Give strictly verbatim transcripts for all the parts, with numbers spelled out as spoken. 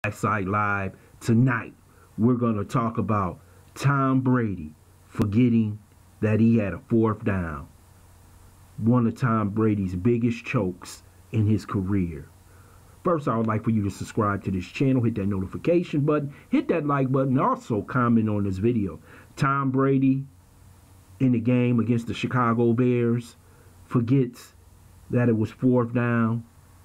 Side Live. Tonight, we're going to talk about Tom Brady forgetting that he had a fourth down. One of Tom Brady's biggest chokes in his career. First, I would like for you to subscribe to this channel, hit that notification button, hit that like button, also comment on this video. Tom Brady, in the game against the Chicago Bears, forgets that it was fourth down,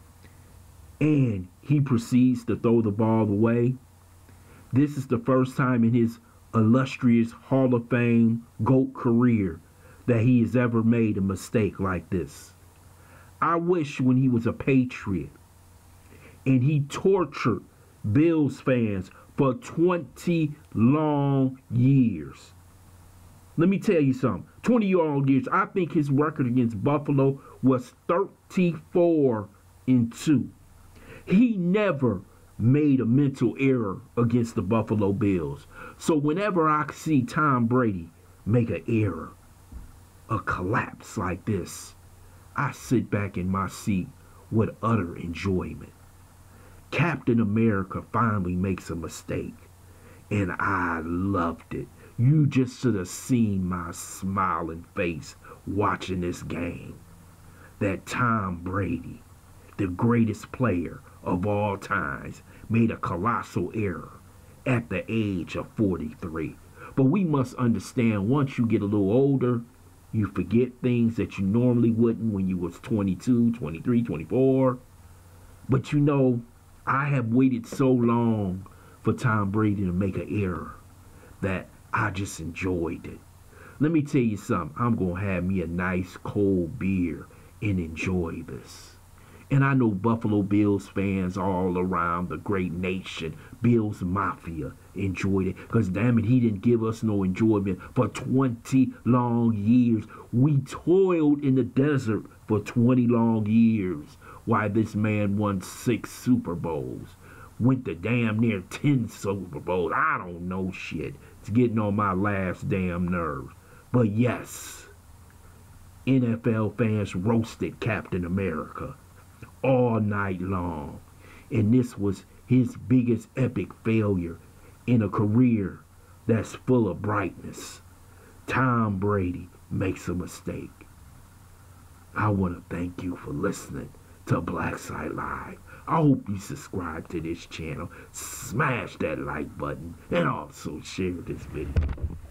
and he proceeds to throw the ball away. This is the first time in his illustrious Hall of Fame GOAT career that he has ever made a mistake like this. I wish when he was a Patriot and he tortured Bills fans for twenty long years. Let me tell you something. twenty long years. I think his record against Buffalo was thirty-four and two. He never made a mental error against the Buffalo Bills. So whenever I see Tom Brady make an error, a collapse like this, I sit back in my seat with utter enjoyment. Captain America finally makes a mistake, and I loved it. You just should have seen my smiling face watching this game. That Tom Brady, the greatest player of all times, made a colossal error at the age of forty-three. But we must understand, once you get a little older, you forget things that you normally wouldn't when you was twenty-two, twenty-three, twenty-four. But you know, I have waited so long for Tom Brady to make an error that I just enjoyed it. Let me tell you something. I'm going to have me a nice cold beer and enjoy this. And I know Buffalo Bills fans all around the great nation, Bills Mafia, enjoyed it. Because damn it, he didn't give us no enjoyment for twenty long years. We toiled in the desert for twenty long years while this man won six Super Bowls. Went to damn near ten Super Bowls. I don't know shit. It's getting on my last damn nerves. But yes, N F L fans roasted Captain America all night long. And this was his biggest epic failure in a career that's full of brightness. Tom Brady makes a mistake. I want to thank you for listening to Black Side Live. I hope you subscribe to this channel, smash that like button, and also share this video.